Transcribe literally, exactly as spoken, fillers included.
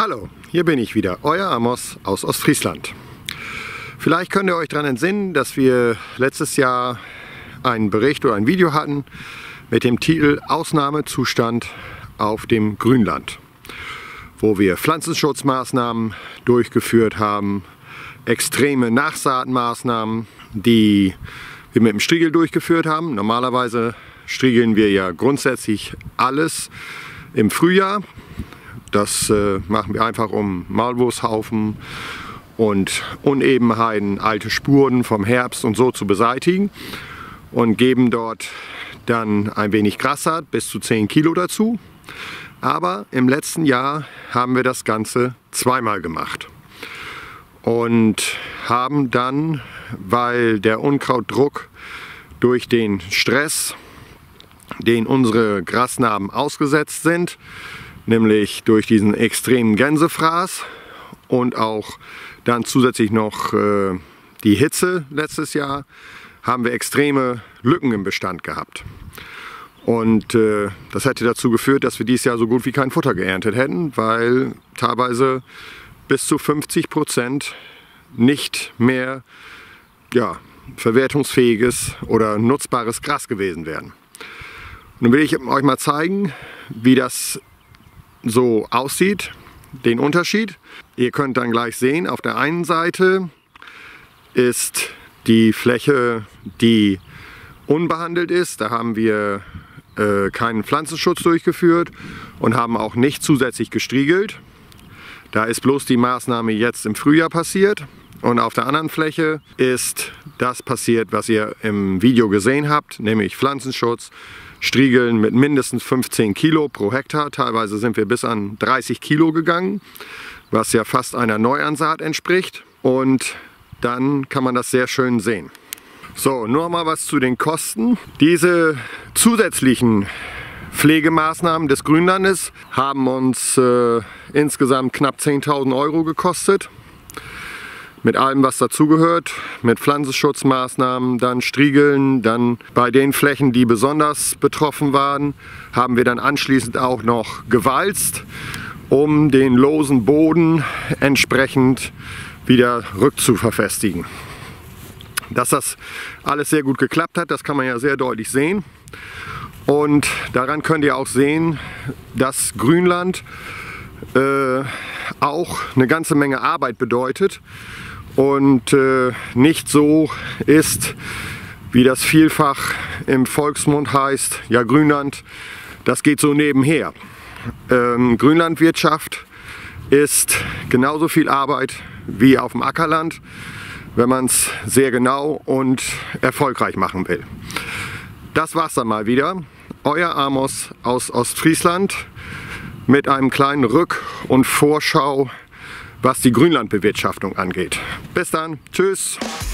Hallo, hier bin ich wieder, euer Amos aus Ostfriesland. Vielleicht könnt ihr euch daran entsinnen, dass wir letztes Jahr einen Bericht oder ein Video hatten mit dem Titel Ausnahmezustand auf dem Grünland, wo wir Pflanzenschutzmaßnahmen durchgeführt haben, extreme Nachsaatmaßnahmen, die wir mit dem Striegel durchgeführt haben. Normalerweise striegeln wir ja grundsätzlich alles im Frühjahr. Das äh, machen wir einfach, um Maulwurfshaufen und Unebenheiten, alte Spuren vom Herbst und so zu beseitigen und geben dort dann ein wenig Grassaat, bis zu zehn Kilo dazu. Aber im letzten Jahr haben wir das Ganze zweimal gemacht und haben dann, weil der Unkrautdruck durch den Stress, den unsere Grasnarben ausgesetzt sind, nämlich durch diesen extremen Gänsefraß und auch dann zusätzlich noch äh, die Hitze letztes Jahr, haben wir extreme Lücken im Bestand gehabt. Und äh, das hätte dazu geführt, dass wir dieses Jahr so gut wie kein Futter geerntet hätten, weil teilweise bis zu fünfzig Prozent nicht mehr ja, verwertungsfähiges oder nutzbares Gras gewesen wären. Nun will ich euch mal zeigen, wie das so aussieht, den Unterschied. Ihr könnt dann gleich sehen, auf der einen Seite ist die Fläche, die unbehandelt ist. Da haben wir äh, keinen Pflanzenschutz durchgeführt und haben auch nicht zusätzlich gestriegelt. Da ist bloß die Maßnahme jetzt im Frühjahr passiert. Und auf der anderen Fläche ist das passiert, was ihr im Video gesehen habt, nämlich Pflanzenschutz, Striegeln mit mindestens fünfzehn Kilo pro Hektar. Teilweise sind wir bis an dreißig Kilo gegangen, was ja fast einer Neuansaat entspricht. Und dann kann man das sehr schön sehen. So, nur mal was zu den Kosten. Diese zusätzlichen Pflegemaßnahmen des Grünlandes haben uns äh, insgesamt knapp zehntausend Euro gekostet. Mit allem, was dazugehört, mit Pflanzenschutzmaßnahmen, dann Striegeln, dann bei den Flächen, die besonders betroffen waren, haben wir dann anschließend auch noch gewalzt, um den losen Boden entsprechend wieder rückzuverfestigen. Dass das alles sehr gut geklappt hat, das kann man ja sehr deutlich sehen. Und daran könnt ihr auch sehen, dass Grünland äh, auch eine ganze Menge Arbeit bedeutet und äh, nicht so ist, wie das vielfach im Volksmund heißt, ja, Grünland, das geht so nebenher. Ähm, Grünlandwirtschaft ist genauso viel Arbeit wie auf dem Ackerland, wenn man es sehr genau und erfolgreich machen will. Das war's dann mal wieder. Euer Amos aus Ostfriesland mit einem kleinen Rück- und Vorschau, was die Grünlandbewirtschaftung angeht. Bis dann, tschüss!